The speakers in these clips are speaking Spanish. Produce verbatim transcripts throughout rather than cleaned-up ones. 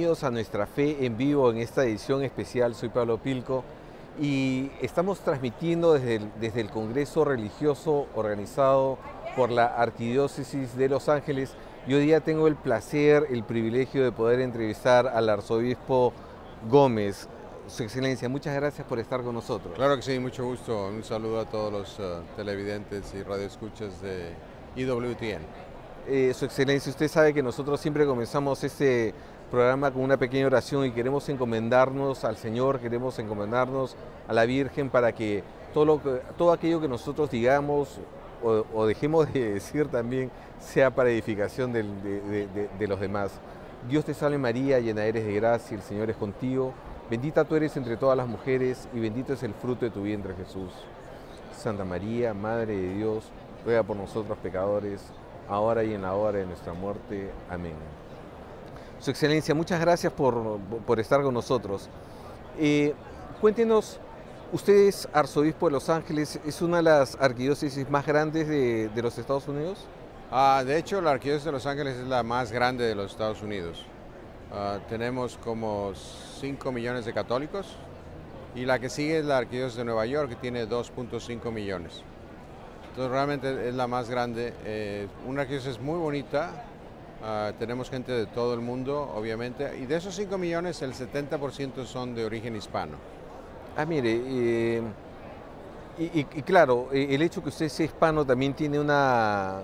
bienvenidos a Nuestra Fe en Vivo en esta edición especial. Soy Pablo Pilco y estamos transmitiendo desde el, desde el Congreso Religioso organizado por la Arquidiócesis de Los Ángeles. Y hoy día tengo el placer, el privilegio de poder entrevistar al Arzobispo Gómez. Su Excelencia, muchas gracias por estar con nosotros. Claro que sí, mucho gusto. Un saludo a todos los uh, televidentes y radioescuchas de I W T N. Eh, Su Excelencia, usted sabe que nosotros siempre comenzamos este programa con una pequeña oración y queremos encomendarnos al Señor, queremos encomendarnos a la Virgen para que todo, lo que, todo aquello que nosotros digamos o, o dejemos de decir también sea para edificación del, de, de, de, de los demás. Dios te salve María, llena eres de gracia, el Señor es contigo. Bendita tú eres entre todas las mujeres y bendito es el fruto de tu vientre, Jesús. Santa María, Madre de Dios, ruega por nosotros pecadores, ahora y en la hora de nuestra muerte. Amén. Su Excelencia, muchas gracias por, por estar con nosotros. Eh, cuéntenos, usted es arzobispo de Los Ángeles, ¿es una de las arquidiócesis más grandes de, de los Estados Unidos? Ah, de hecho, la Arquidiócesis de Los Ángeles es la más grande de los Estados Unidos. Uh, tenemos como cinco millones de católicos y la que sigue es la Arquidiócesis de Nueva York, que tiene dos punto cinco millones. Entonces realmente es la más grande. Eh, una arquidiócesis muy bonita, uh, tenemos gente de todo el mundo, obviamente, y de esos cinco millones el setenta por ciento son de origen hispano. Ah, mire, eh, y, y, y claro, el hecho que usted sea hispano también tiene una,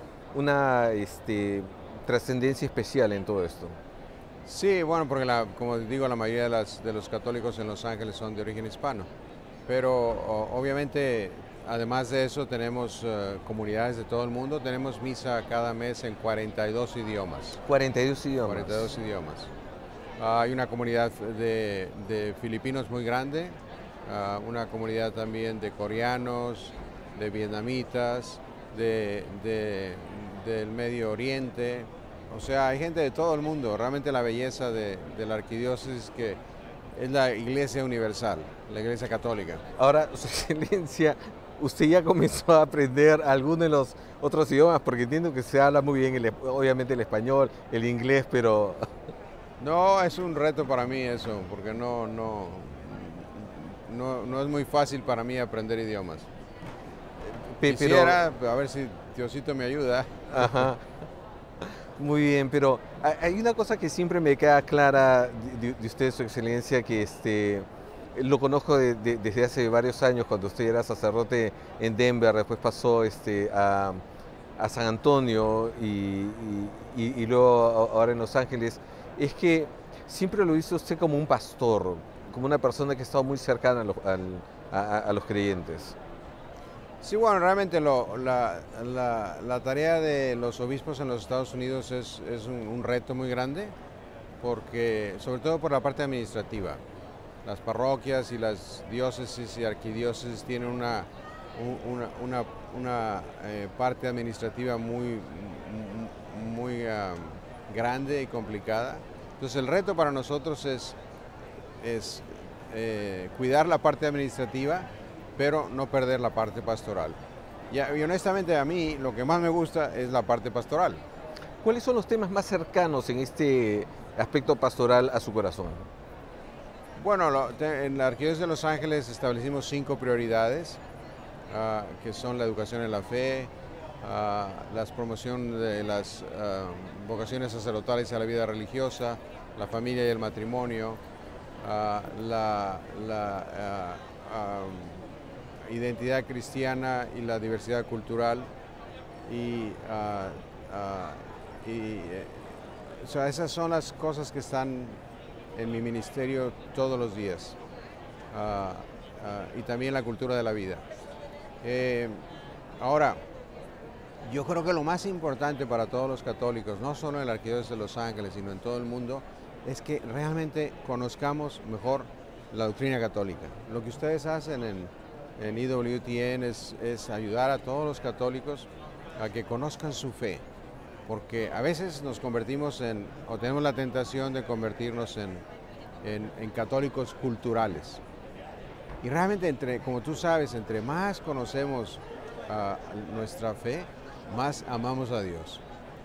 una este, trascendencia especial en todo esto. Sí, bueno, porque la, como digo, la mayoría de, las, de los católicos en Los Ángeles son de origen hispano, pero o, obviamente, además de eso, tenemos uh, comunidades de todo el mundo, tenemos misa cada mes en cuarenta y dos idiomas. cuarenta y dos idiomas. cuarenta y dos idiomas. Uh, hay una comunidad de, de filipinos muy grande, uh, una comunidad también de coreanos, de vietnamitas, de, de, del Medio Oriente. O sea, hay gente de todo el mundo. Realmente la belleza de, de la arquidiócesis que es la iglesia universal, la iglesia católica. Ahora, Su Excelencia, usted ya comenzó a aprender algunos de los otros idiomas, porque entiendo que se habla muy bien, el, obviamente, el español, el inglés, pero... No, es un reto para mí eso, porque no, no, no, no es muy fácil para mí aprender idiomas. Pe Quisiera, pero... a ver si Diosito me ayuda. Ajá. Muy bien, pero hay una cosa que siempre me queda clara de, de usted, Su Excelencia, que este, lo conozco de, de, desde hace varios años, cuando usted era sacerdote en Denver, después pasó este, a, a San Antonio y, y, y luego ahora en Los Ángeles, es que siempre lo hizo usted como un pastor, como una persona que ha estado muy cercana a los, al, a, a los creyentes. Sí, bueno, realmente lo, la, la, la tarea de los obispos en los Estados Unidos es, es un, un reto muy grande, porque, sobre todo por la parte administrativa. Las parroquias y las diócesis y arquidiócesis tienen una, una, una, una eh, parte administrativa muy, muy uh, grande y complicada. Entonces el reto para nosotros es, es eh, cuidar la parte administrativa, pero no perder la parte pastoral. Y, y honestamente a mí lo que más me gusta es la parte pastoral. ¿Cuáles son los temas más cercanos en este aspecto pastoral a su corazón? Bueno, lo, te, en la Arquidiócesis de Los Ángeles establecimos cinco prioridades, uh, que son la educación en la fe, uh, la promoción de las uh, vocaciones sacerdotales a la vida religiosa, la familia y el matrimonio, uh, la... la uh, um, identidad cristiana y la diversidad cultural y, uh, uh, y uh, o sea, esas son las cosas que están en mi ministerio todos los días uh, uh, y también la cultura de la vida. Eh, ahora, yo creo que lo más importante para todos los católicos, no solo en la Arquidiócesis de Los Ángeles, sino en todo el mundo, es que realmente conozcamos mejor la doctrina católica. Lo que ustedes hacen en en I W T N es, es ayudar a todos los católicos a que conozcan su fe, porque a veces nos convertimos en, o tenemos la tentación de convertirnos en, en, en católicos culturales. Y realmente, entre, como tú sabes, entre más conocemos uh, nuestra fe, más amamos a Dios.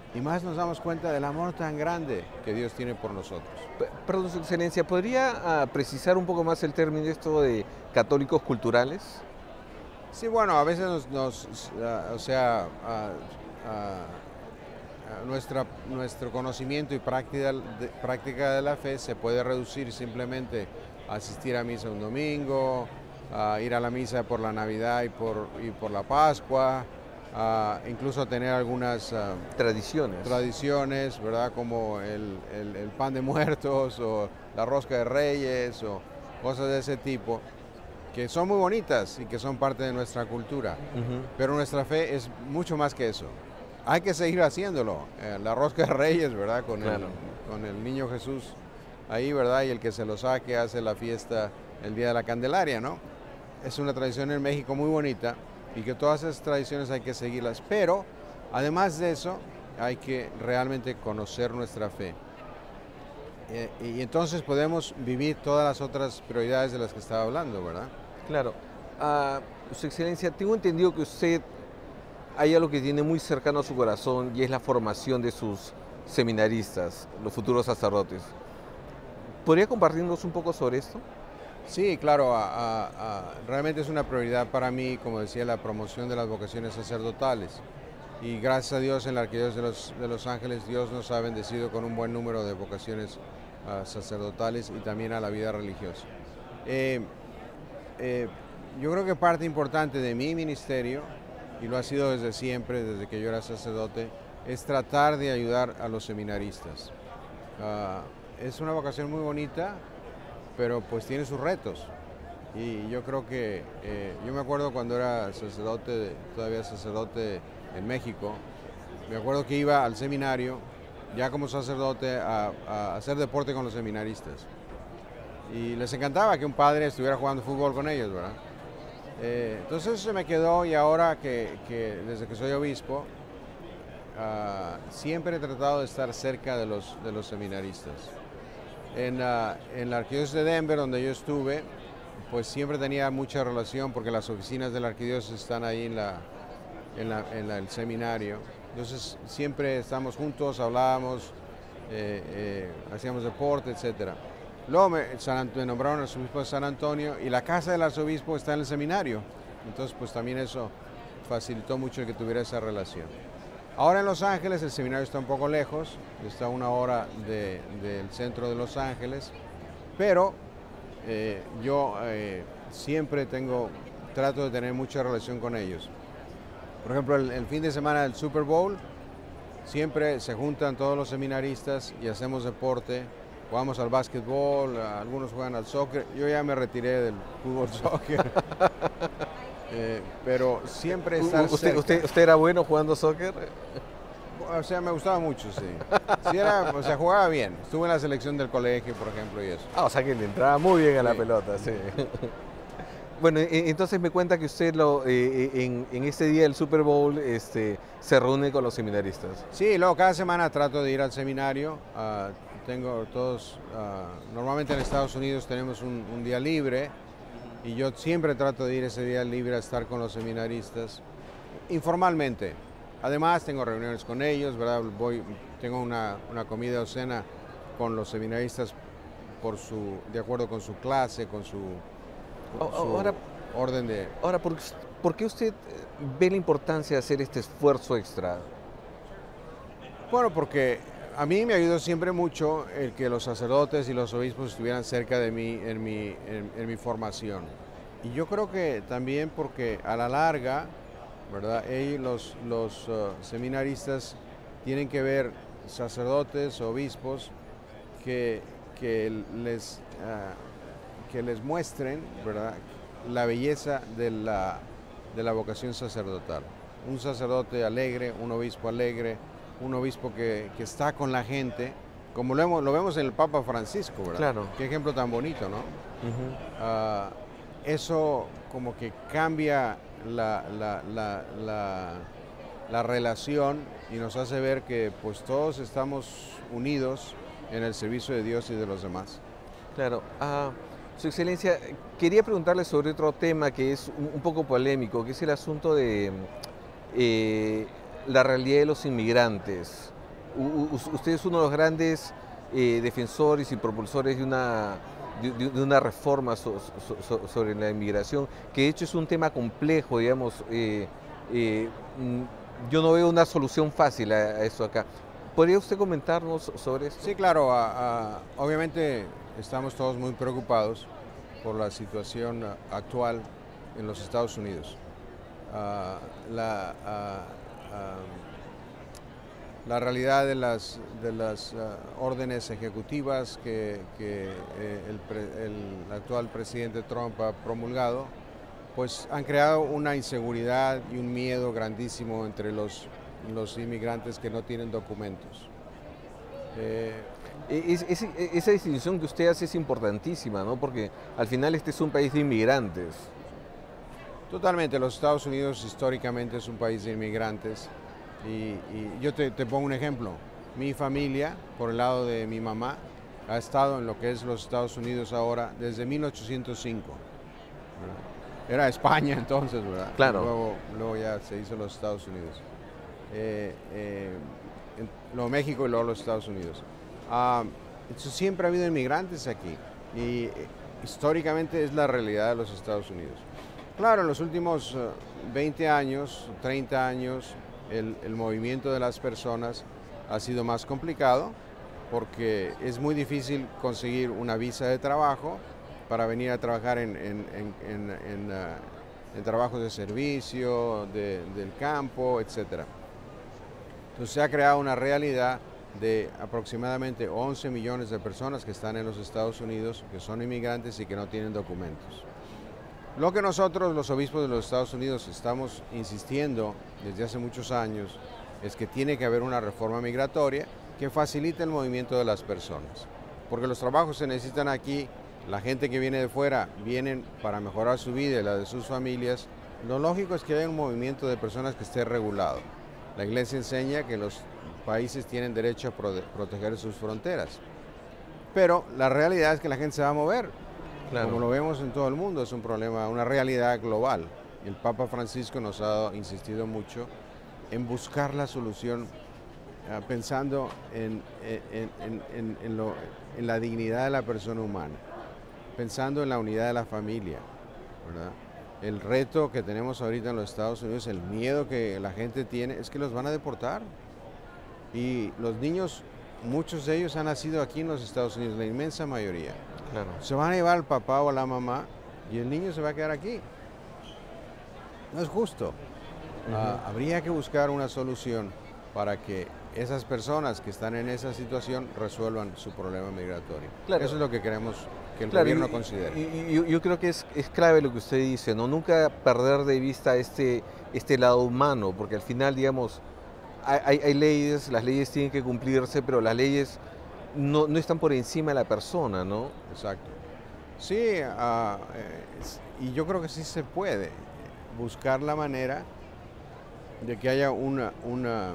y más nos damos cuenta del amor tan grande que Dios tiene por nosotros. P- Perdón, Su Excelencia, ¿podría ah, precisar un poco más el término esto de católicos culturales? Sí, bueno, a veces nos, nos, ah, o sea, ah, ah, ah, nuestra, nuestro conocimiento y práctica de, práctica de la fe se puede reducir simplemente a asistir a misa un domingo, a ir a la misa por la Navidad y por, y por la Pascua, a incluso tener algunas ah, Tradiciones. tradiciones, ¿verdad? Como el, el- el pan de muertos o la rosca de reyes o cosas de ese tipo, que son muy bonitas y que son parte de nuestra cultura. Ujú. Pero nuestra fe es mucho más que eso. Hay que seguir haciéndolo. Eh, la rosca de reyes, ¿verdad? Con, Claro. el, con el niño Jesús ahí, ¿verdad? Y el que se lo saque hace la fiesta el Día de la Candelaria, ¿no? Es una tradición en México muy bonita y que todas esas tradiciones hay que seguirlas. Pero, además de eso, hay que realmente conocer nuestra fe. Eh, y entonces podemos vivir todas las otras prioridades de las que estaba hablando, ¿verdad? Claro. Ah, Su Excelencia, tengo entendido que usted hay algo que tiene muy cercano a su corazón y es la formación de sus seminaristas, los futuros sacerdotes. ¿Podría compartirnos un poco sobre esto? Sí, claro, a- a- a- realmente es una prioridad para mí, como decía, la promoción de las vocaciones sacerdotales. Y gracias a Dios en la Arquidiócesis de los, de Los Ángeles, Dios nos ha bendecido con un buen número de vocaciones ah, sacerdotales y también a la vida religiosa. Eh, eh, yo creo que parte importante de mi ministerio, y lo ha sido desde siempre, desde que yo era sacerdote, es tratar de ayudar a los seminaristas. Ah, es una vocación muy bonita, pero pues tiene sus retos. Y yo creo que, eh, yo me acuerdo cuando era sacerdote, todavía sacerdote en México, me acuerdo que iba al seminario, ya como sacerdote, a, a hacer deporte con los seminaristas. Y les encantaba que un padre estuviera jugando fútbol con ellos, ¿verdad? Eh, entonces eso se me quedó y ahora que, que desde que soy obispo, ah, siempre he tratado de estar cerca de los, de los seminaristas. En, la- en la Arquidiócesis de Denver, donde yo estuve, pues siempre tenía mucha relación porque las oficinas de la Arquidiócesis están ahí en, la, en, la- en la- el seminario. Entonces siempre estamos juntos, hablábamos, eh, eh, hacíamos deporte, etcétera. Luego me, San Ant- me nombraron arzobispo de San Antonio y la casa del arzobispo está en el seminario. Entonces pues también eso facilitó mucho el que tuviera esa relación. Ahora en Los Ángeles el seminario está un poco lejos, está a una hora de- del centro de Los Ángeles, pero eh, yo eh, siempre tengo, trato de tener mucha relación con ellos. Por ejemplo, el, el fin de semana del Super Bowl, siempre se juntan todos los seminaristas y hacemos deporte, jugamos al básquetbol, algunos juegan al soccer, yo ya me retiré del fútbol soccer. Eh, pero siempre estar ¿Usted, cerca. usted, usted era bueno jugando soccer? O sea, me gustaba mucho, sí. Sí era, o sea, jugaba bien. Estuve en la selección del colegio, por ejemplo, y eso. Ah, o sea que le entraba muy bien a la Sí. pelota, sí. Bueno, e- entonces me cuenta que usted lo, eh, eh, en, en este día del Super Bowl este, se reúne con los seminaristas. Sí, luego cada semana trato de ir al seminario. ah, tengo todos, ah, normalmente en Estados Unidos tenemos un, un día libre y yo siempre trato de ir ese día libre a estar con los seminaristas informalmente. Además tengo reuniones con ellos, ¿verdad? Voy, tengo una, una comida o cena con los seminaristas por su, de acuerdo con su clase, con su, con A- su ahora- orden de... Ahora, ¿por, por qué usted eh, ve la importancia de hacer este esfuerzo extra? Bueno, porque a mí me ayudó siempre mucho el que los sacerdotes y los obispos estuvieran cerca de mí en mi, en, en mi formación. Y yo creo que también porque a la larga, ¿verdad? Ellos, los, los uh, seminaristas tienen que ver sacerdotes, obispos, que, que, les, uh, que les muestren, ¿verdad? La belleza de la, de la vocación sacerdotal. Un sacerdote alegre, un obispo alegre, un obispo que, que está con la gente, como lo, hemos, lo vemos en el Papa Francisco, ¿verdad? Claro. Qué ejemplo tan bonito, ¿no? Ujú. Ah, eso como que cambia la, la, la, la, la relación y nos hace ver que pues todos estamos unidos en el servicio de Dios y de los demás. Claro. Ah, Su Excelencia, quería preguntarle sobre otro tema que es un, un poco polémico, que es el asunto de eh, la realidad de los inmigrantes. u- u- usted es uno de los grandes eh, defensores y propulsores de una, de, de- de una reforma so- so- so- sobre la inmigración, que de hecho es un tema complejo, digamos. eh, eh, mm, yo no veo una solución fácil a, a eso acá. ¿Podría usted comentarnos sobre esto? Sí, claro, a- a- obviamente estamos todos muy preocupados por la situación ah, actual en los Estados Unidos. Ah, la, ah, ah, la realidad de las, de las ah, órdenes ejecutivas que, que, eh, el, pre- el actual presidente Trump ha promulgado, pues han creado una inseguridad y un miedo grandísimo entre los, los inmigrantes que no tienen documentos. Eh, E- es- es- e- esa distinción que usted hace es importantísima, ¿no? Porque al final este es un país de inmigrantes. Totalmente, los Estados Unidos históricamente es un país de inmigrantes y, y yo te, te pongo un ejemplo. Mi familia, por el lado de mi mamá, ha estado en lo que es los Estados Unidos ahora desde mil ochocientos cinco. ¿Verdad? Era España entonces, ¿verdad? Claro. Luego, luego ya se hizo los Estados Unidos. Eh, eh, en- luego México y luego los Estados Unidos. Ah, entonces siempre ha habido inmigrantes aquí y eh, históricamente es la realidad de los Estados Unidos. Claro, en los últimos eh, veinte años, treinta años, el, el movimiento de las personas ha sido más complicado porque es muy difícil conseguir una visa de trabajo para venir a trabajar en, en, en, en, en, ah, en trabajos de servicio, de- del campo, etcétera. Entonces se ha creado una realidad de aproximadamente once millones de personas que están en los Estados Unidos, que son inmigrantes y que no tienen documentos. Lo que nosotros, los obispos de los Estados Unidos, estamos insistiendo desde hace muchos años es que tiene que haber una reforma migratoria que facilite el movimiento de las personas. Porque los trabajos se necesitan aquí, la gente que viene de fuera vienen para mejorar su vida y la de sus familias. Lo lógico es que haya un movimiento de personas que esté regulado. La Iglesia enseña que los países tienen derecho a prode- proteger sus fronteras. Pero la realidad es que la gente se va a mover. Claro. Como lo vemos en todo el mundo, es un problema, una realidad global. El Papa Francisco nos ha insistido mucho en buscar la solución ah, pensando en, en- en- en- en lo- en la dignidad de la persona humana, pensando en la unidad de la familia, ¿verdad? El reto que tenemos ahorita en los Estados Unidos, el miedo que la gente tiene, es que los van a deportar. Y los niños, muchos de ellos han nacido aquí en los Estados Unidos, la inmensa mayoría. Claro. Se van a llevar al papá o a la mamá y el niño se va a quedar aquí. No es justo. Ah, habría que buscar una solución para que esas personas que están en esa situación resuelvan su problema migratorio. Claro. Eso es lo que queremos que el Claro, gobierno y- considere. y- y yo, yo creo que es, es clave lo que usted dice, ¿no? Nunca perder de vista este, este lado humano, porque al final, digamos, hay, hay- hay leyes, las leyes tienen que cumplirse, pero las leyes no, no están por encima de la persona, ¿no? Exacto. Sí, ah, eh, es- y yo creo que sí se puede buscar la manera de que haya una, una-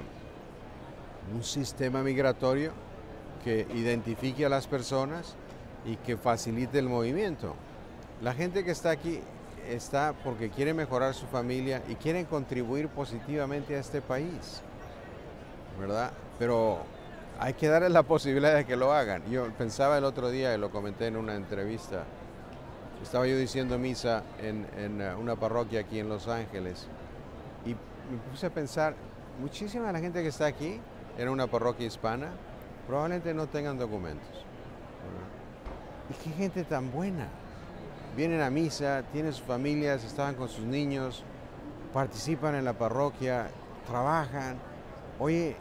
un sistema migratorio que identifique a las personas y que facilite el movimiento. La gente que está aquí está porque quiere mejorar su familia y quieren contribuir positivamente a este país, ¿verdad? Pero hay que darles la posibilidad de que lo hagan. Yo pensaba el otro día, y lo comenté en una entrevista, estaba yo diciendo misa en, en eh, una parroquia aquí en Los Ángeles y me puse a pensar, muchísima de la gente que está aquí, era una parroquia hispana, probablemente no tengan documentos, ¿verdad? Y qué gente tan buena. Vienen a misa, tienen sus familias, estaban con sus niños, participan en la parroquia, trabajan. Oye,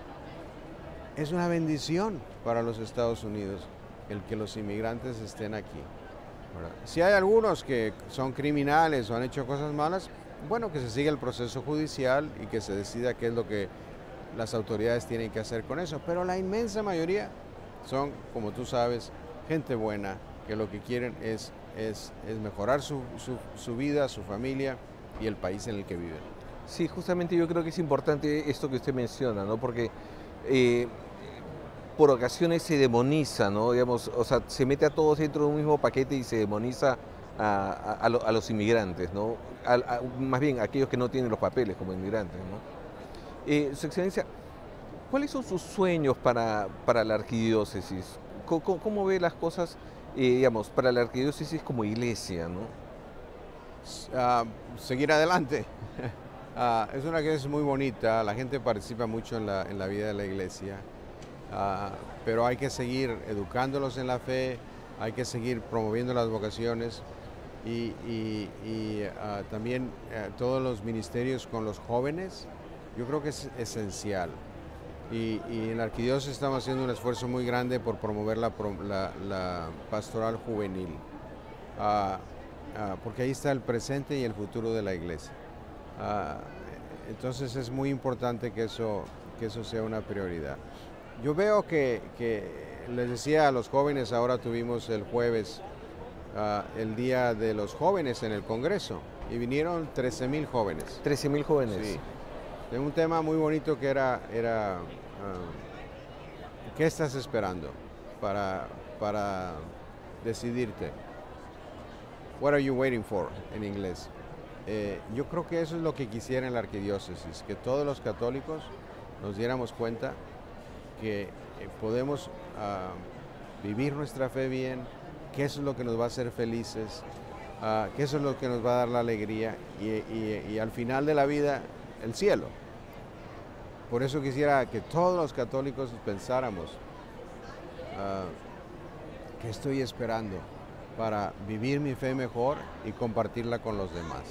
es una bendición para los Estados Unidos el que los inmigrantes estén aquí, ¿verdad? Si hay algunos que son criminales o han hecho cosas malas, bueno, que se siga el proceso judicial y que se decida qué es lo que las autoridades tienen que hacer con eso. Pero la inmensa mayoría son, como tú sabes, gente buena, que lo que quieren es, es, es mejorar su, su, su vida, su familia y el país en el que viven. Sí, justamente yo creo que es importante esto que usted menciona, ¿no? Porque eh, por ocasiones se demoniza, ¿no? Digamos, o sea, se mete a todos dentro de un mismo paquete y se demoniza a, a- a lo- a los inmigrantes, ¿no? A- a- más bien, aquellos que no tienen los papeles como inmigrantes, ¿no? Eh, Su Excelencia, ¿Cuáles son sus sueños para, para la arquidiócesis? ¿Cómo, cómo- cómo ve las cosas, eh, digamos, para la arquidiócesis como iglesia, ¿no? Ah, seguir adelante. Ah, es una iglesia muy bonita, la gente participa mucho en la, en la vida de la iglesia, ah, pero hay que seguir educándolos en la fe, hay que seguir promoviendo las vocaciones y, y- y, ah, también eh, todos los ministerios con los jóvenes, yo creo que es esencial. Y, y en la arquidiócesis estamos haciendo un esfuerzo muy grande por promover la, pro- la- la pastoral juvenil, ah, ah, porque ahí está el presente y el futuro de la iglesia. Ah, entonces es muy importante que eso, que eso sea una prioridad. Yo veo que, que les decía a los jóvenes, ahora tuvimos el jueves ah, el Día de los Jóvenes en el Congreso y vinieron trece mil jóvenes. trece mil jóvenes. Sí, de un tema muy bonito que era, era ah, ¿qué estás esperando para, para decidirte? What are you waiting for en inglés? Eh, yo creo que eso es lo que quisiera en la arquidiócesis, que todos los católicos nos diéramos cuenta que eh, podemos ah, vivir nuestra fe bien, que eso es lo que nos va a hacer felices, ah, que eso es lo que nos va a dar la alegría y, y- y al final de la vida el cielo. Por eso quisiera que todos los católicos pensáramos, ah, ¿qué estoy esperando para vivir mi fe mejor y compartirla con los demás?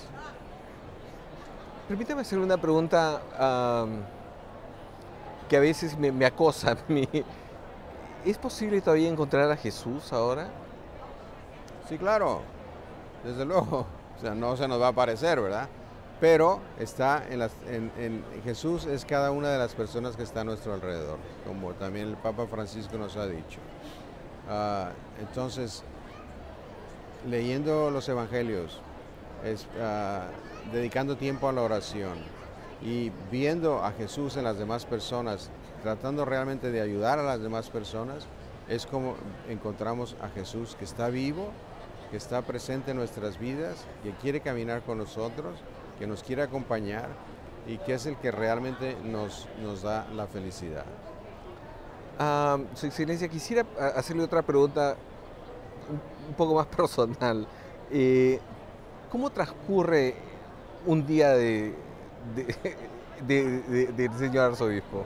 Permítame hacer una pregunta am, que a veces me, me acosa a mí. ¿Es posible todavía encontrar a Jesús ahora? Sí, claro, desde luego, o sea, no se nos va a aparecer, ¿verdad? Pero está en, las, en, en Jesús es cada una de las personas que está a nuestro alrededor, como también el Papa Francisco nos ha dicho. Ah, entonces, leyendo los evangelios, es, ah, dedicando tiempo a la oración y viendo a Jesús en las demás personas, tratando realmente de ayudar a las demás personas, es como encontramos a Jesús que está vivo, que está presente en nuestras vidas, que quiere caminar con nosotros, que nos quiere acompañar y que es el que realmente nos, nos da la felicidad. Ah, Su Excelencia, quisiera ah, hacerle otra pregunta un, un poco más personal. Eh, ¿Cómo transcurre un día de, de- de- de- del señor arzobispo?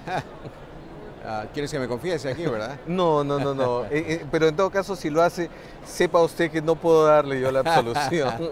Ah, ¿quieres que me confiese aquí, verdad? No, no, no, no. Eh, eh, pero en todo caso, si lo hace, sepa usted que no puedo darle yo la absolución.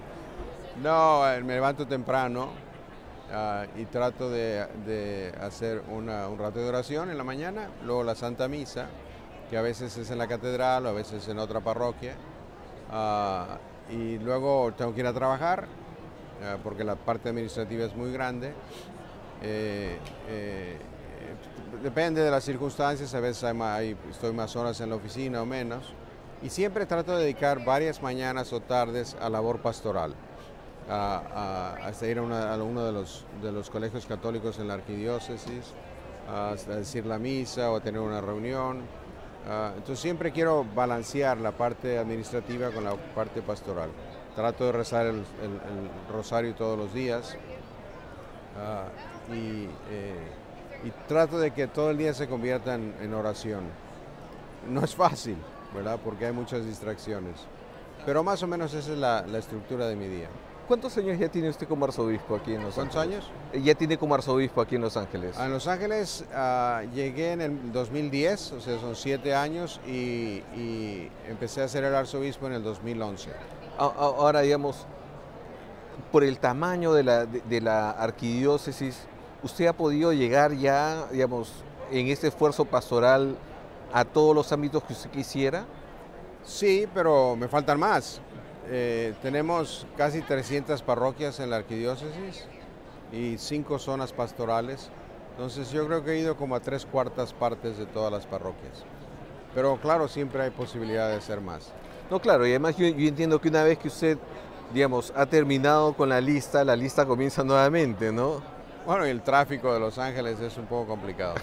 No, eh, me levanto temprano ah, y trato de, de hacer una- un rato de oración en la mañana, luego la Santa Misa, que a veces es en la catedral o a veces en otra parroquia, ah, y luego tengo que ir a trabajar ah, porque la parte administrativa es muy grande. Eh, eh, eh, depende de las circunstancias, a veces hay ma- hay- estoy más horas en la oficina o menos, y siempre trato de dedicar varias mañanas o tardes a labor pastoral, a, a- hasta ir a, una- a uno de los, de los colegios católicos en la arquidiócesis, a, a decir la misa o a tener una reunión. Ah, entonces siempre quiero balancear la parte administrativa con la parte pastoral. Trato de rezar el, el- el rosario todos los días ah, y, eh, y trato de que todo el día se convierta en, en oración. No es fácil, ¿verdad? Porque hay muchas distracciones. Pero más o menos esa es la, la estructura de mi día. ¿Cuántos años ya tiene usted como arzobispo aquí en Los ¿Cuántos Ángeles? años? Eh, Ya tiene como arzobispo aquí en Los Ángeles. A Los Ángeles ah, llegué en el dos mil diez, o sea, son siete años, y, y empecé a ser el arzobispo en el dos mil once. A- a- Ahora, digamos, por el tamaño de la, de, de la arquidiócesis, ¿usted ha podido llegar ya, digamos, en este esfuerzo pastoral a todos los ámbitos que usted quisiera? Sí, pero me faltan más. Eh, tenemos casi trescientas parroquias en la arquidiócesis y cinco zonas pastorales. Entonces yo creo que he ido como a tres cuartas partes de todas las parroquias. Pero claro, siempre hay posibilidad de hacer más. No, claro, y además yo, yo entiendo que una vez que usted, digamos, ha terminado con la lista, la lista comienza nuevamente, ¿no? Bueno, y el tráfico de Los Ángeles es un poco complicado.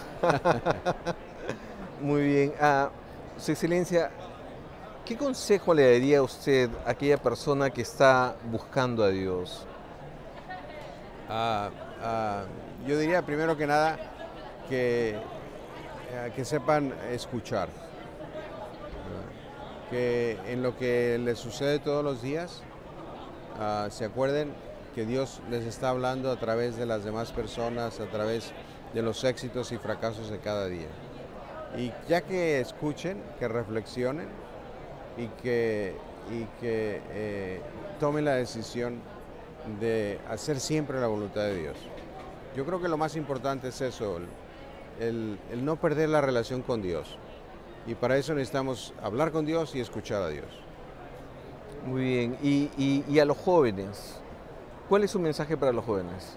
Muy bien. Ah, Su Excelencia, ¿qué consejo le daría a usted a aquella persona que está buscando a Dios? Ah, ah, yo diría primero que nada que, que sepan escuchar, que en lo que les sucede todos los días, uh, se acuerden que Dios les está hablando a través de las demás personas, a través de los éxitos y fracasos de cada día. Y ya que escuchen, que reflexionen y que, y que eh, tomen la decisión de hacer siempre la voluntad de Dios. Yo creo que lo más importante es eso, el, el, el no perder la relación con Dios. Y para eso necesitamos hablar con Dios y escuchar a Dios. Muy bien. Y, y, y a los jóvenes, ¿cuál es su mensaje para los jóvenes?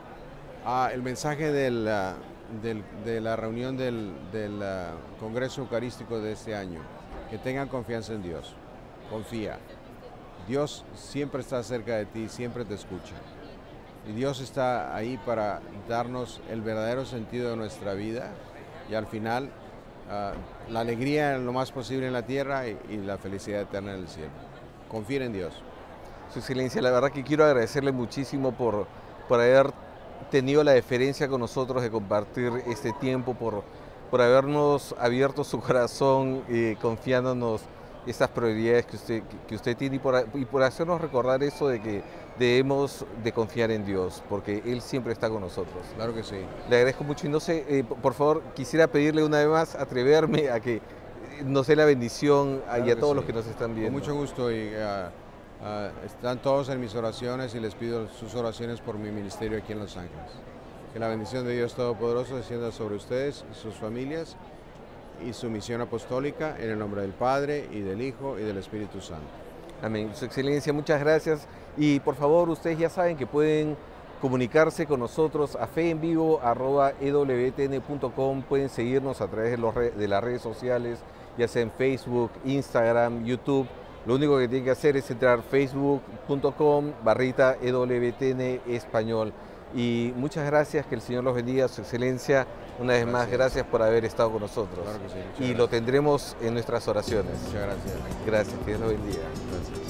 Ah, el mensaje del, uh, del, de la reunión del, del uh, Congreso Eucarístico de este año, que tengan confianza en Dios. Confía. Dios siempre está cerca de ti, siempre te escucha. Y Dios está ahí para darnos el verdadero sentido de nuestra vida y al final uh, la alegría en lo más posible en la tierra y, y la felicidad eterna en el cielo. Confía en Dios. Su Excelencia, la verdad que quiero agradecerle muchísimo por, por haber tenido la deferencia con nosotros de compartir este tiempo, por, por habernos abierto su corazón, eh, confiándonos estas prioridades que usted, que usted tiene y por, y por hacernos recordar eso de que debemos de confiar en Dios, porque Él siempre está con nosotros. Claro que sí. Le agradezco mucho y no sé, eh, por favor, quisiera pedirle una vez más, atreverme a que nos dé la bendición claro y a todos sí. los que nos están viendo. Con mucho gusto y uh, uh, están todos en mis oraciones y les pido sus oraciones por mi ministerio aquí en Los Ángeles. Que la bendición de Dios Todopoderoso descienda sobre ustedes y sus familias y su misión apostólica en el nombre del Padre y del Hijo y del Espíritu Santo. Amén. Su Excelencia, muchas gracias y por favor ustedes ya saben que pueden comunicarse con nosotros a fe en vivo arroba e w t n punto com, pueden seguirnos a través de, los re de las redes sociales, ya sea en Facebook, Instagram, YouTube. Lo único que tienen que hacer es entrar facebook punto com barrita E W T N español. Y muchas gracias, que el Señor los bendiga, Su Excelencia. Una vez gracias. más, gracias por haber estado con nosotros. Claro que sí, y gracias. Lo tendremos en nuestras oraciones. Muchas gracias. Gracias, que Dios los bendiga. Gracias.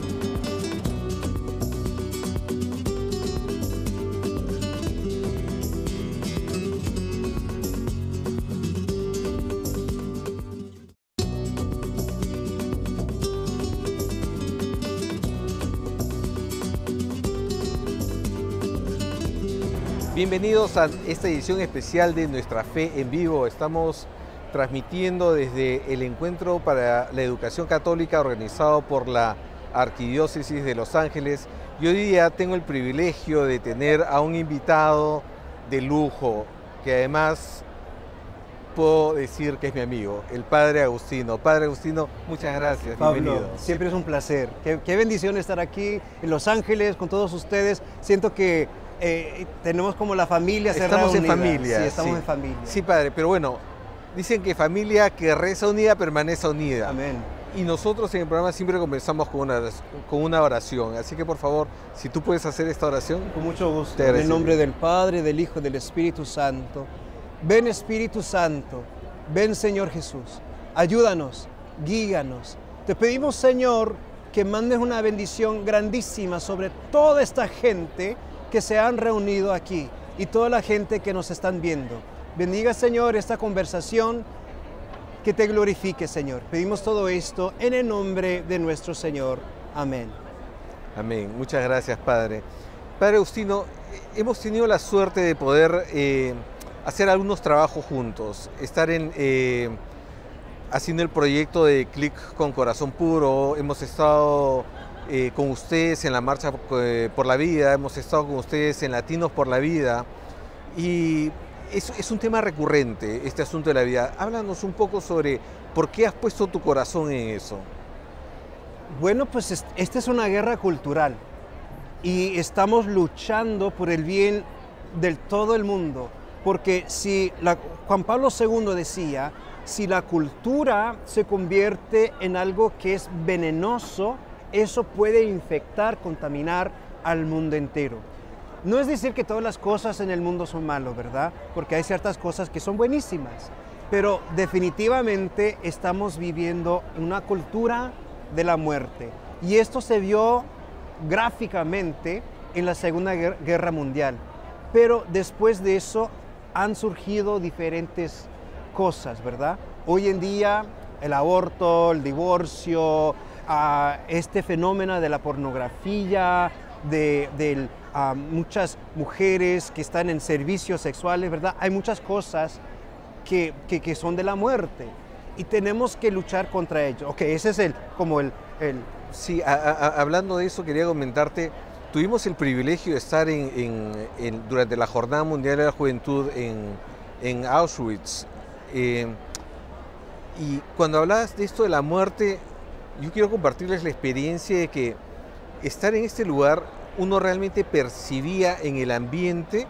Bienvenidos a esta edición especial de Nuestra Fe en Vivo. Estamos transmitiendo desde el Encuentro para la Educación Católica organizado por la Arquidiócesis de Los Ángeles. Y hoy día tengo el privilegio de tener a un invitado de lujo, que además puedo decir que es mi amigo, el Padre Agustino. Padre Agustino, muchas gracias, Pablo, bienvenido. Siempre es un placer. Qué, qué bendición estar aquí en Los Ángeles con todos ustedes. Siento que Eh, tenemos como la familia Estamos en unida. familia. Sí, estamos sí. en familia. Sí, padre, pero bueno, dicen que familia que reza unida permanece unida. Amén. Y nosotros en el programa siempre comenzamos con una, con una oración. Así que por favor, si tú puedes hacer esta oración. Con mucho gusto. En el nombre del Padre, del Hijo y del Espíritu Santo. Ven Espíritu Santo, ven Señor Jesús. Ayúdanos, guíanos. Te pedimos, Señor, que mandes una bendición grandísima sobre toda esta gente que se han reunido aquí y toda la gente que nos están viendo. Bendiga, Señor, esta conversación, que te glorifique, Señor. Pedimos todo esto en el nombre de nuestro Señor. Amén. Amén. Muchas gracias, Padre. Padre Agustino, hemos tenido la suerte de poder eh, hacer algunos trabajos juntos, estar en, eh, haciendo el proyecto de Clic con Corazón Puro, hemos estado Eh, con ustedes en la Marcha eh, por la Vida, hemos estado con ustedes en Latinos por la Vida y es, es un tema recurrente este asunto de la vida. Háblanos un poco sobre por qué has puesto tu corazón en eso. Bueno, pues esta es una guerra cultural y estamos luchando por el bien de todo el mundo, porque si la, Juan Pablo segundo decía, si la cultura se convierte en algo que es venenoso, eso puede infectar, contaminar al mundo entero. No es decir que todas las cosas en el mundo son malas, ¿verdad? Porque hay ciertas cosas que son buenísimas, pero definitivamente estamos viviendo una cultura de la muerte. Y esto se vio gráficamente en la Segunda Guerra Mundial. Pero después de eso han surgido diferentes cosas, ¿verdad? Hoy en día el aborto, el divorcio, uh, este fenómeno de la pornografía, de, de uh, muchas mujeres que están en servicios sexuales, ¿verdad? Hay muchas cosas que, que, que son de la muerte y tenemos que luchar contra ello. Ok, ese es el, como el... el Sí, a, a, hablando de eso, quería comentarte, tuvimos el privilegio de estar en, en, en, durante la Jornada Mundial de la Juventud en, en Auschwitz. Eh, y cuando hablabas de esto de la muerte, yo quiero compartirles la experiencia de que estar en este lugar, uno realmente percibía en el ambiente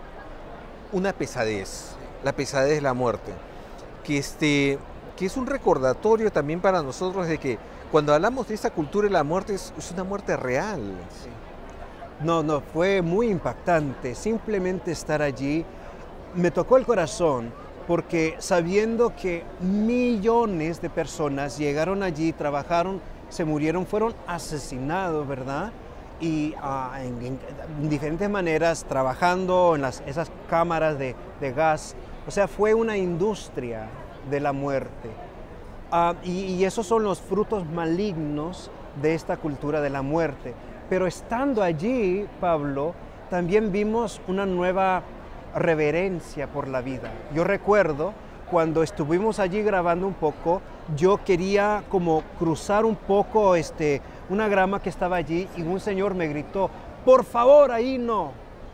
una pesadez, la pesadez de la muerte, que, este, que es un recordatorio también para nosotros de que cuando hablamos de esta cultura de la muerte es, es una muerte real. Sí. No, no, fue muy impactante, simplemente estar allí me tocó el corazón, porque sabiendo que millones de personas llegaron allí, trabajaron, se murieron, fueron asesinados, ¿verdad? Y uh, en, en, en diferentes maneras, trabajando en las, esas cámaras de, de gas. O sea, fue una industria de la muerte. Uh, y, y esos son los frutos malignos de esta cultura de la muerte. Pero estando allí, Pablo, también vimos una nueva reverencia por la vida. Yo recuerdo cuando estuvimos allí grabando un poco, yo quería como cruzar un poco este, una grama que estaba allí y un señor me gritó, por favor, ahí no.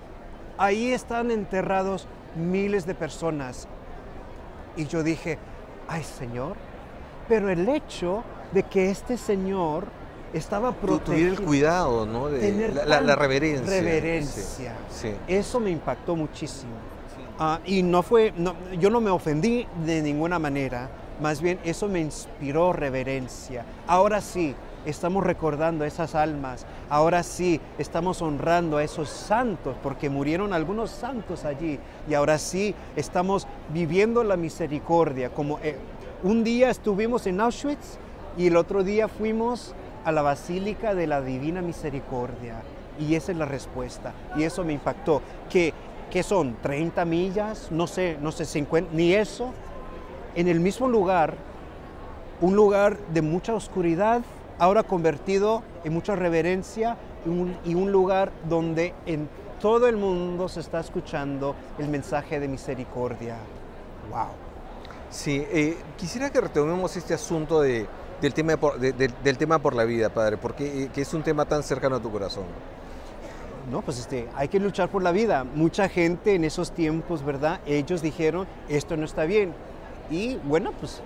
Ahí están enterrados miles de personas. Y yo dije, ay Señor, pero el hecho de que este señor estaba protegido. Tuviera el cuidado, ¿no? De la, la, la reverencia. Reverencia. Sí, sí. Eso me impactó muchísimo. Sí. Uh, y no fue, no, yo no me ofendí de ninguna manera, más bien eso me inspiró reverencia. Ahora sí, estamos recordando a esas almas, ahora sí, estamos honrando a esos santos, porque murieron algunos santos allí, y ahora sí, estamos viviendo la misericordia. Como eh, un día estuvimos en Auschwitz y el otro día fuimos a la Basílica de la Divina Misericordia, y esa es la respuesta, y eso me impactó, que, que son treinta millas, no sé, no sé, cincuenta, ni eso, en el mismo lugar, un lugar de mucha oscuridad, ahora convertido en mucha reverencia, y un, y un lugar donde en todo el mundo se está escuchando el mensaje de misericordia. ¡Wow! Sí, eh, quisiera que retomemos este asunto de Del tema, por, de, de, del tema por la vida, Padre, porque que es un tema tan cercano a tu corazón. No, pues este, hay que luchar por la vida. Mucha gente en esos tiempos, ¿verdad? Ellos dijeron, esto no está bien. Y bueno, pues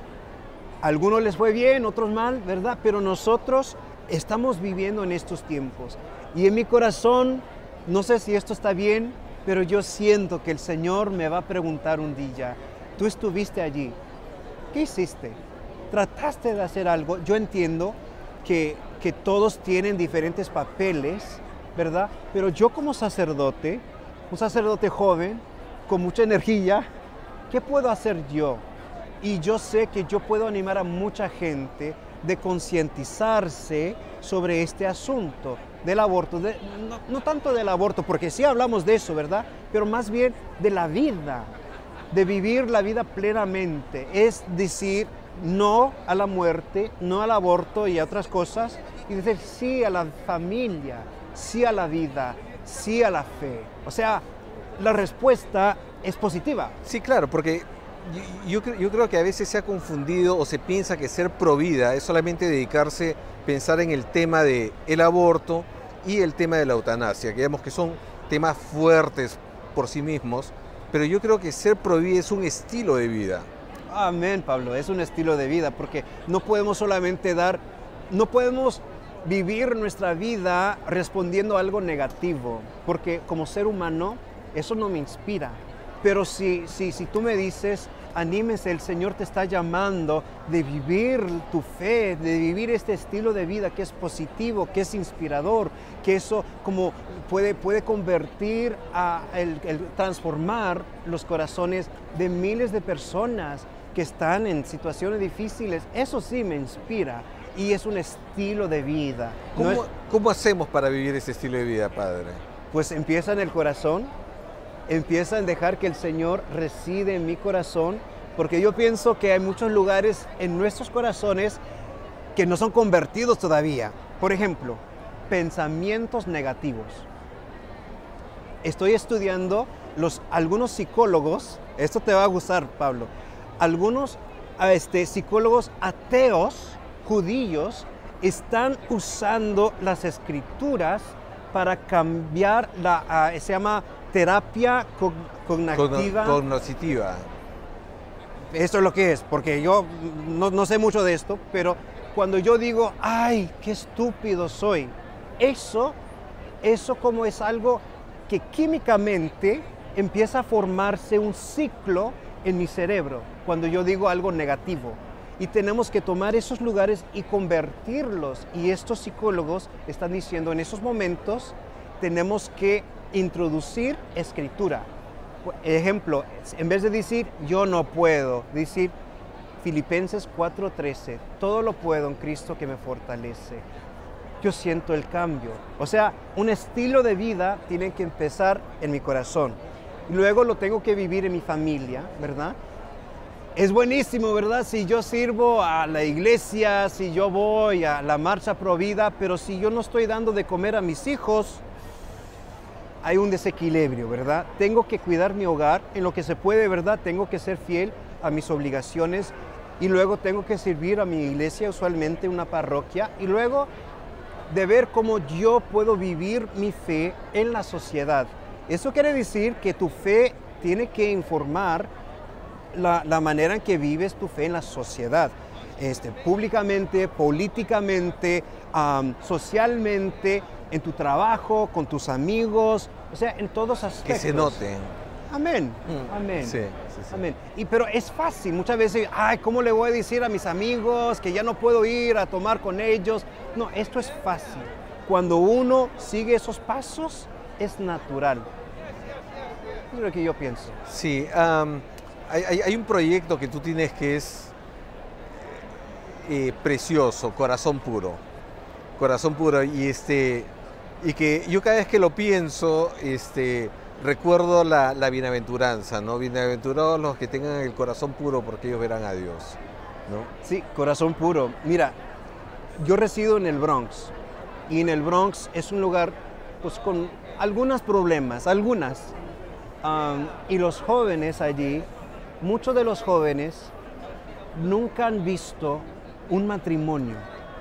a algunos les fue bien, otros mal, ¿verdad? Pero nosotros estamos viviendo en estos tiempos. Y en mi corazón, no sé si esto está bien, pero yo siento que el Señor me va a preguntar un día, tú estuviste allí, ¿qué hiciste? ¿Trataste de hacer algo? Yo entiendo que, que todos tienen diferentes papeles, ¿verdad? Pero yo como sacerdote, un sacerdote joven, con mucha energía, ¿qué puedo hacer yo? Y yo sé que yo puedo animar a mucha gente de concientizarse sobre este asunto del aborto. De, no, no tanto del aborto, porque sí hablamos de eso, ¿verdad? Pero más bien de la vida, de vivir la vida plenamente. Es decir, no a la muerte, no al aborto y a otras cosas, y decir sí a la familia, sí a la vida, sí a la fe. O sea, la respuesta es positiva. Sí, claro, porque yo, yo, yo creo que a veces se ha confundido o se piensa que ser pro vida es solamente dedicarse a pensar en el tema del aborto y el tema de la eutanasia, que digamos que son temas fuertes por sí mismos, pero yo creo que ser pro vida es un estilo de vida. Amén, Pablo, es un estilo de vida, porque no podemos solamente dar, no podemos vivir nuestra vida respondiendo a algo negativo, porque como ser humano eso no me inspira. Pero si, si, si tú me dices, anímese, el Señor te está llamando de vivir tu fe, de vivir este estilo de vida que es positivo, que es inspirador, que eso como puede, puede convertir, a el, el transformar los corazones de miles de personas que están en situaciones difíciles, eso sí me inspira y es un estilo de vida. ¿Cómo, ¿No es? ¿Cómo hacemos para vivir ese estilo de vida, Padre? Pues empieza en el corazón empieza a dejar que el Señor reside en mi corazón, porque yo pienso que hay muchos lugares en nuestros corazones que no son convertidos todavía. Por ejemplo, pensamientos negativos. Estoy estudiando los, algunos psicólogos, esto te va a gustar, Pablo, algunos este, psicólogos ateos, judíos, están usando las escrituras para cambiar la, uh, se llama terapia co cognitiva. Cognitiva. Esto es lo que es, porque yo no, no sé mucho de esto, pero cuando yo digo, ay, qué estúpido soy, eso, eso como es algo que químicamente empieza a formarse un ciclo en mi cerebro cuando yo digo algo negativo. Y tenemos que tomar esos lugares y convertirlos. Y estos psicólogos están diciendo en esos momentos tenemos que introducir escritura. Por ejemplo, en vez de decir yo no puedo, decir Filipenses cuatro trece, todo lo puedo en Cristo que me fortalece. Yo siento el cambio. O sea, un estilo de vida tiene que empezar en mi corazón. Y luego lo tengo que vivir en mi familia, ¿verdad? Es buenísimo, ¿verdad? Si yo sirvo a la iglesia, si yo voy a la marcha pro vida, pero si yo no estoy dando de comer a mis hijos, hay un desequilibrio, ¿verdad? Tengo que cuidar mi hogar en lo que se puede, ¿verdad? Tengo que ser fiel a mis obligaciones y luego tengo que servir a mi iglesia, usualmente una parroquia, y luego de ver cómo yo puedo vivir mi fe en la sociedad. Eso quiere decir que tu fe tiene que informar La, la manera en que vives tu fe en la sociedad, este, públicamente, políticamente, um, socialmente, en tu trabajo, con tus amigos, o sea, en todos aspectos. Que se note. Amén, Mm. amén, Sí, sí, sí. amén. Y, pero es fácil, muchas veces, ay, ¿cómo le voy a decir a mis amigos que ya no puedo ir a tomar con ellos? No, esto es fácil. Cuando uno sigue esos pasos, es natural. Es lo que yo pienso. Sí, um, hay, hay, hay un proyecto que tú tienes que es eh, precioso, Corazón Puro. Corazón Puro, y, este, y que yo cada vez que lo pienso, este, recuerdo la, la bienaventuranza, ¿no? Bienaventurados los que tengan el corazón puro porque ellos verán a Dios, ¿no? Sí, Corazón Puro. Mira, yo resido en el Bronx y en el Bronx es un lugar pues con algunos problemas, algunas. Um, y los jóvenes allí, muchos de los jóvenes nunca han visto un matrimonio.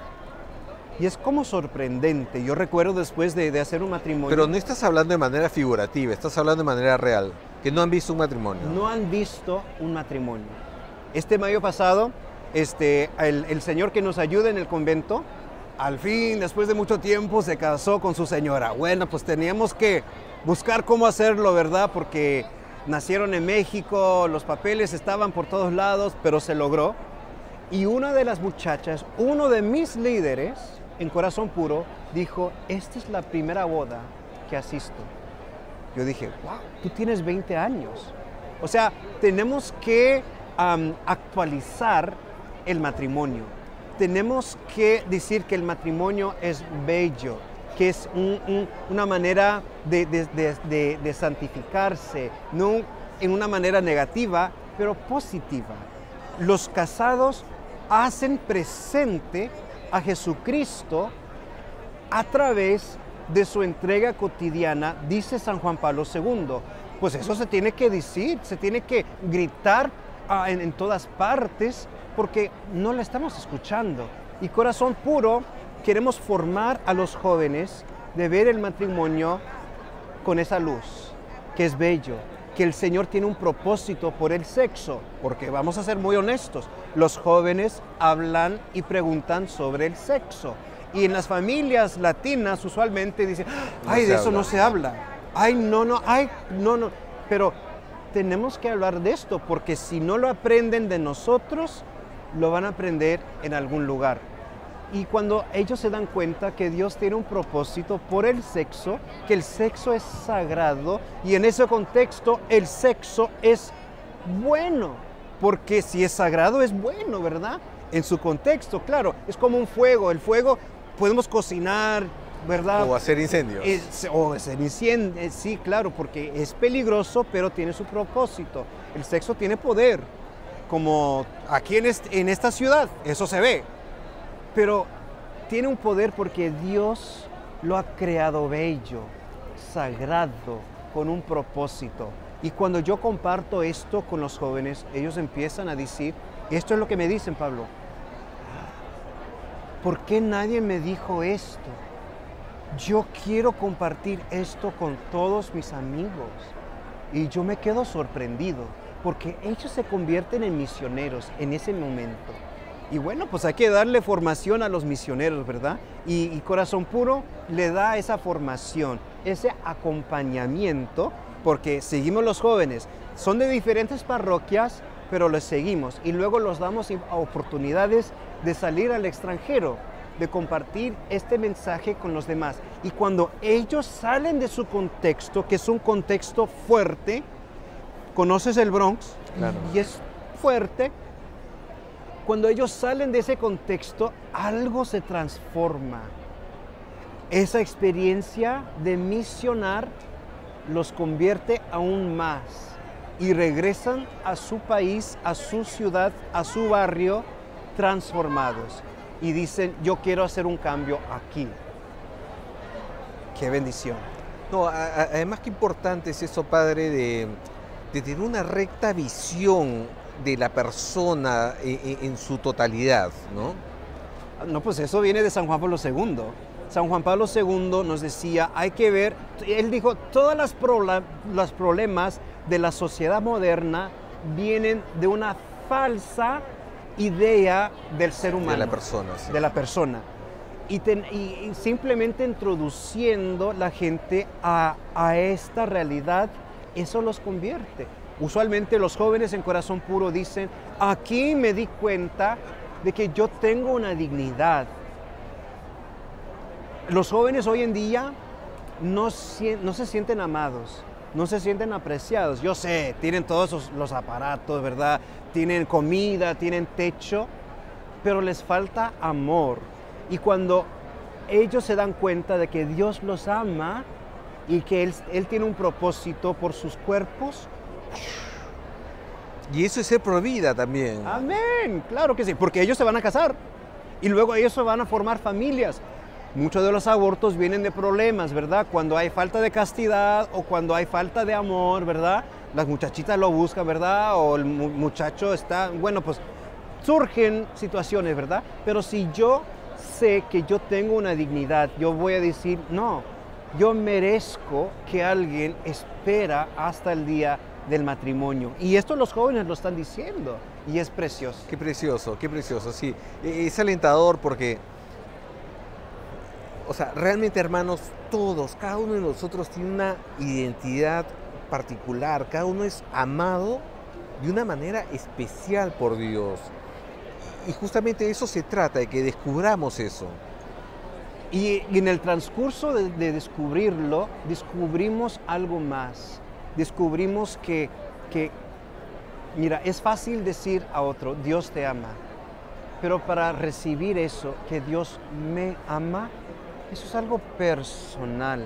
Y es como sorprendente. Yo recuerdo después de, de hacer un matrimonio. Pero no estás hablando de manera figurativa, estás hablando de manera real, que no han visto un matrimonio. No han visto un matrimonio. Este mayo pasado, este, el, el señor que nos ayuda en el convento, al fin, después de mucho tiempo, se casó con su señora. Bueno, pues teníamos que buscar cómo hacerlo, ¿verdad? Porque nacieron en México, los papeles estaban por todos lados, pero se logró. Y una de las muchachas, uno de mis líderes en Corazón Puro, dijo, esta es la primera boda que asisto. Yo dije, wow, tú tienes veinte años. O sea, tenemos que um, actualizar el matrimonio. Tenemos que decir que el matrimonio es bello, que es un, un, una manera de, de, de, de, de santificarse, no en una manera negativa, pero positiva. Los casados hacen presente a Jesucristo a través de su entrega cotidiana, dice San Juan Pablo segundo. Pues eso se tiene que decir, se tiene que gritar uh, en, en todas partes, porque no la estamos escuchando. Y Corazón Puro, queremos formar a los jóvenes de ver el matrimonio con esa luz, que es bello, que el Señor tiene un propósito por el sexo, porque vamos a ser muy honestos, los jóvenes hablan y preguntan sobre el sexo. Y en las familias latinas usualmente dicen, ay, de eso no se habla. Ay, no, no, ay, no, no. Pero tenemos que hablar de esto, porque si no lo aprenden de nosotros, lo van a aprender en algún lugar. Y cuando ellos se dan cuenta que Dios tiene un propósito por el sexo, que el sexo es sagrado, y en ese contexto el sexo es bueno, porque si es sagrado es bueno, ¿verdad? En su contexto, claro, es como un fuego. El fuego podemos cocinar, ¿verdad? O hacer incendios. Es- o hacer incendios, sí, claro, porque es peligroso, pero tiene su propósito. El sexo tiene poder, como aquí en, este- en esta ciudad, eso se ve. Pero tiene un poder porque Dios lo ha creado bello, sagrado, con un propósito. Y cuando yo comparto esto con los jóvenes, ellos empiezan a decir, esto es lo que me dicen, Pablo. ¿Por qué nadie me dijo esto? Yo quiero compartir esto con todos mis amigos. Y yo me quedo sorprendido, porque ellos se convierten en misioneros en ese momento. Y bueno, pues hay que darle formación a los misioneros, ¿verdad? Y, y Corazón Puro le da esa formación, ese acompañamiento, porque seguimos los jóvenes. Son de diferentes parroquias, pero los seguimos. Y luego los damos oportunidades de salir al extranjero, de compartir este mensaje con los demás. Y cuando ellos salen de su contexto, que es un contexto fuerte, conoces el Bronx, Claro. y es fuerte, cuando ellos salen de ese contexto, algo se transforma. Esa experiencia de misionar los convierte aún más y regresan a su país, a su ciudad, a su barrio, transformados. Y dicen, yo quiero hacer un cambio aquí. ¡Qué bendición! No, a- a- además qué importante es eso, padre, de, de tener una recta visión de la persona en, en- en su totalidad, ¿no? No, pues eso viene de San Juan Pablo segundo. San Juan Pablo segundo nos decía, hay que ver, él dijo, todos los problemas de la sociedad moderna vienen de una falsa idea del ser humano. De la persona, sí. De la persona. Y, ten- y- y simplemente introduciendo la gente a, a esta realidad, eso los convierte. Usualmente los jóvenes en Corazón Puro dicen, aquí me di cuenta de que yo tengo una dignidad. Los jóvenes hoy en día no, sien- no se sienten amados, no se sienten apreciados. Yo sé, tienen todos los, los aparatos, ¿verdad? Tienen comida, tienen techo, pero les falta amor. Y cuando ellos se dan cuenta de que Dios los ama y que Él, Él tiene un propósito por sus cuerpos, Y eso es ser pro vida también. amén, claro que sí, porque ellos se van a casar y luego ellos se van a formar familias. Muchos de los abortos vienen de problemas, ¿verdad? Cuando hay falta de castidad o cuando hay falta de amor, ¿verdad? Las muchachitas lo buscan, ¿verdad? O el mu- muchacho está, bueno, pues surgen situaciones, ¿verdad? Pero si yo sé que yo tengo una dignidad, yo voy a decir, no, yo merezco que alguien espera hasta el día del matrimonio. Y esto los jóvenes lo están diciendo y es precioso. Qué precioso, qué precioso, sí. E- Es alentador porque, o sea, realmente, hermanos, todos, cada uno de nosotros tiene una identidad particular, cada uno es amado de una manera especial por Dios. Y justamente de eso se trata, de que descubramos eso. Y, y en el transcurso de, de descubrirlo, descubrimos algo más. Descubrimos que, que, mira, es fácil decir a otro, Dios te ama. Pero para recibir eso, que Dios me ama, eso es algo personal.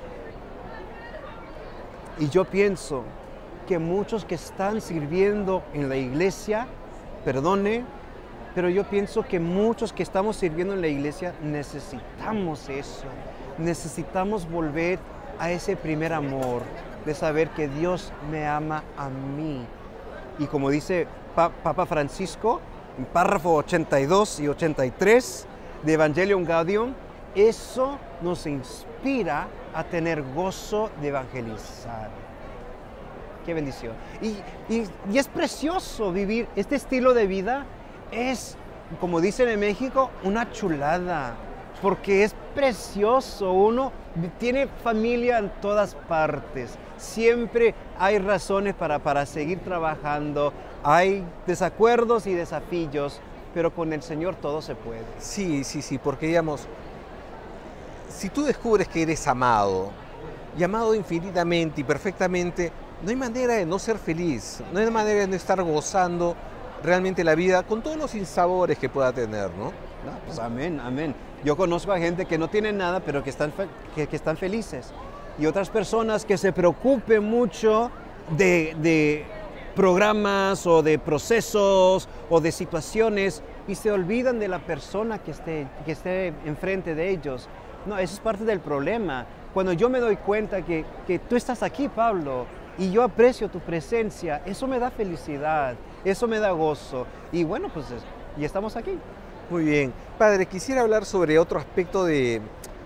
Y yo pienso que muchos que están sirviendo en la iglesia, perdone, pero yo pienso que muchos que estamos sirviendo en la iglesia necesitamos eso. Necesitamos volver a ese primer amor de saber que Dios me ama a mí. Y como dice Pa- Papa Francisco, en párrafo ochenta y dos y ochenta y tres de Evangelium Gaudium, eso nos inspira a tener gozo de evangelizar. Qué bendición. Y, y- y es precioso vivir este estilo de vida. Es, como dicen en México, una chulada, porque es precioso. Uno tiene familia en todas partes. Siempre hay razones para, para seguir trabajando. Hay desacuerdos y desafíos, pero con el Señor todo se puede. Sí, sí, sí, porque digamos, si tú descubres que eres amado, y amado infinitamente y perfectamente, no hay manera de no ser feliz, no hay manera de no estar gozando realmente la vida con todos los sinsabores que pueda tener, ¿no? No, pues amén, amén. Yo conozco a gente que no tiene nada, pero que están, que, que están felices. Y otras personas que se preocupen mucho de, de programas o de procesos o de situaciones y se olvidan de la persona que esté, que esté enfrente de ellos. No, eso es parte del problema. Cuando yo me doy cuenta que, que tú estás aquí, Pablo, y yo aprecio tu presencia, eso me da felicidad, eso me da gozo. Y bueno, pues y estamos aquí. Muy bien. Padre, quisiera hablar sobre otro aspecto de,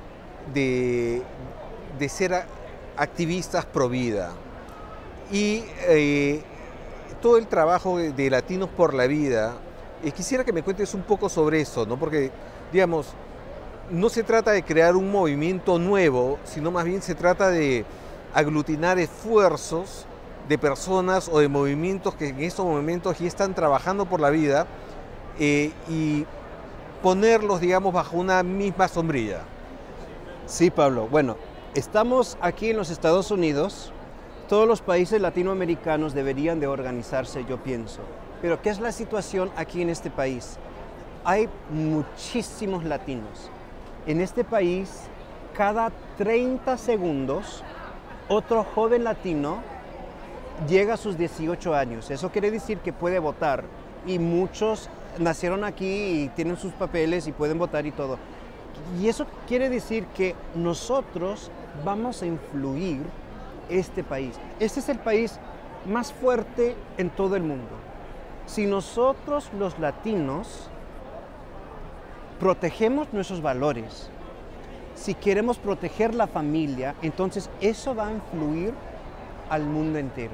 de, de ser activistas pro vida. Y eh, todo el trabajo de Latinos por la Vida, eh, quisiera que me cuentes un poco sobre eso, ¿no? Porque, digamos, no se trata de crear un movimiento nuevo, sino más bien se trata de aglutinar esfuerzos de personas o de movimientos que en estos momentos ya están trabajando por la vida eh, y ponerlos, digamos, bajo una misma sombrilla. Sí, Pablo. Bueno, estamos aquí en los Estados Unidos. Todos los países latinoamericanos deberían de organizarse, yo pienso. Pero ¿qué es la situación aquí en este país? Hay muchísimos latinos. En este país, cada treinta segundos, otro joven latino llega a sus dieciocho años. Eso quiere decir que puede votar. Y muchos nacieron aquí y tienen sus papeles y pueden votar y todo. Y eso quiere decir que nosotros vamos a influir este país. Este es el país más fuerte en todo el mundo. Si nosotros los latinos protegemos nuestros valores, si queremos proteger la familia, entonces eso va a influir al mundo entero.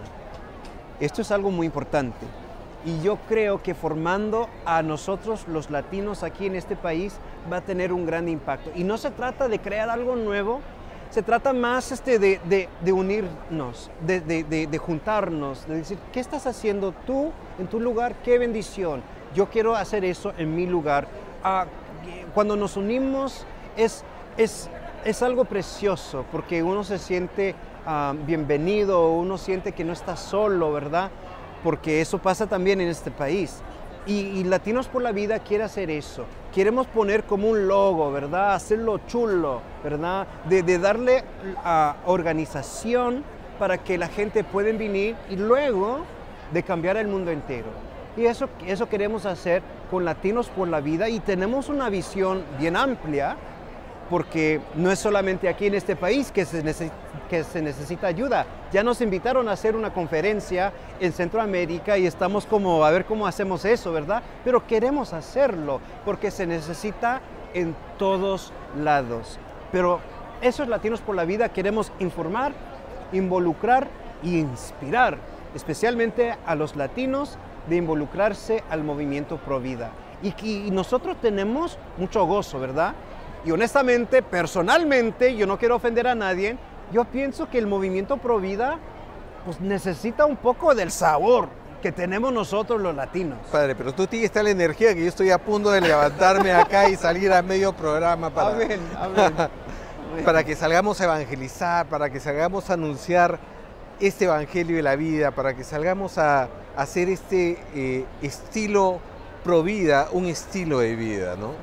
Esto es algo muy importante. Y yo creo que formando a nosotros los latinos aquí en este país va a tener un gran impacto. Y no se trata de crear algo nuevo, se trata más este, de, de, de unirnos, de, de, de, de juntarnos, de decir, ¿qué estás haciendo tú en tu lugar? ¡Qué bendición! Yo quiero hacer eso en mi lugar. Ah, cuando nos unimos es, es, es algo precioso porque uno se siente ah, bienvenido, uno siente que no está solo, ¿verdad? Porque eso pasa también en este país. Y, y Latinos por la Vida quiere hacer eso. Queremos poner como un logo, ¿verdad? Hacerlo chulo, ¿verdad? De, de darle a organización para que la gente pueda venir y luego de cambiar el mundo entero. Y eso, eso queremos hacer con Latinos por la Vida y tenemos una visión bien amplia porque no es solamente aquí en este país que se, neces que se necesita ayuda. Ya nos invitaron a hacer una conferencia en Centroamérica y estamos como a ver cómo hacemos eso, ¿verdad? Pero queremos hacerlo porque se necesita en todos lados. Pero esos Latinos por la Vida queremos informar, involucrar y inspirar, especialmente a los latinos, de involucrarse al movimiento pro vida. Y, y nosotros tenemos mucho gozo, ¿verdad? Y honestamente, personalmente, yo no quiero ofender a nadie, yo pienso que el movimiento pro vida pues, necesita un poco del sabor que tenemos nosotros los latinos. Padre, pero tú tienes tal energía que yo estoy a punto de levantarme acá y salir a medio programa para, amén, amén. para que salgamos a evangelizar, para que salgamos a anunciar este evangelio de la vida, para que salgamos a, a hacer este eh, estilo pro vida, un estilo de vida, ¿no?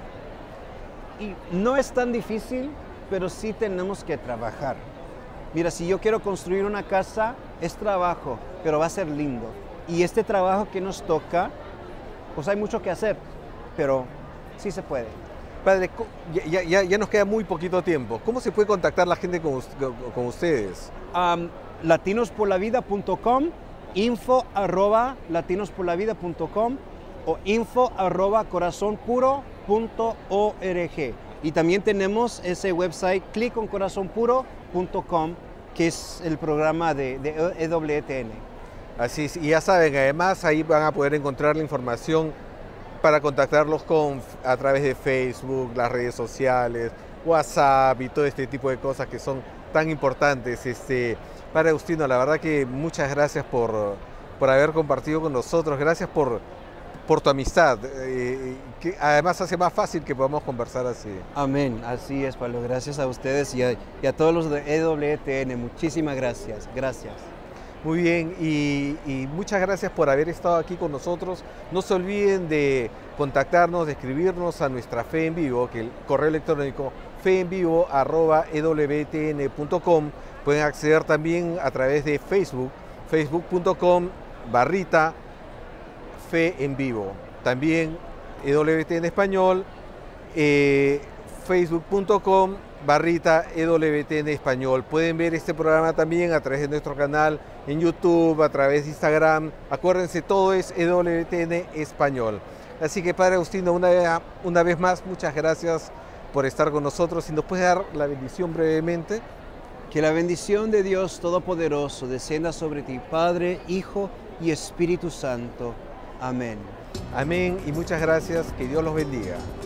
Y no es tan difícil, pero sí tenemos que trabajar. Mira, si yo quiero construir una casa, es trabajo, pero va a ser lindo. Y este trabajo que nos toca, pues hay mucho que hacer, pero sí se puede. Padre, ya, ya, ya nos queda muy poquito tiempo. ¿Cómo se puede contactar la gente con, con ustedes? Um, latinos por la vida punto com, info arroba latinos por la vida punto com o info arroba corazón puro punto org. Y también tenemos ese website clic con corazón puro punto com, que es el programa de, de E W T N. Así es, y ya saben, además ahí van a poder encontrar la información para contactarlos con, a través de Facebook, las redes sociales, WhatsApp y todo este tipo de cosas que son tan importantes. Este, Padre Agustino, la verdad que muchas gracias por, por haber compartido con nosotros, gracias por, por tu amistad, eh, que además hace más fácil que podamos conversar así. Amén, así es, Pablo. Gracias a ustedes y a, y a todos los de E W T N. Muchísimas gracias. Gracias. Muy bien, y, y muchas gracias por haber estado aquí con nosotros. No se olviden de contactarnos, de escribirnos a nuestra Fe en Vivo, que el correo electrónico fe en vivo arroba e w t n punto com. Pueden acceder también a través de Facebook, facebook punto com barrita Fe en Vivo. También E W T en español, eh, facebook punto com barrita E W T en español. Pueden ver este programa también a través de nuestro canal en YouTube, a través de Instagram. Acuérdense, todo es E W T N español. Así que Padre Agustino, una vez, una vez más, muchas gracias por estar con nosotros. Si nos puede dar la bendición brevemente. Que la bendición de Dios Todopoderoso descienda sobre ti, Padre, Hijo y Espíritu Santo. Amén. Amén y muchas gracias. Que Dios los bendiga.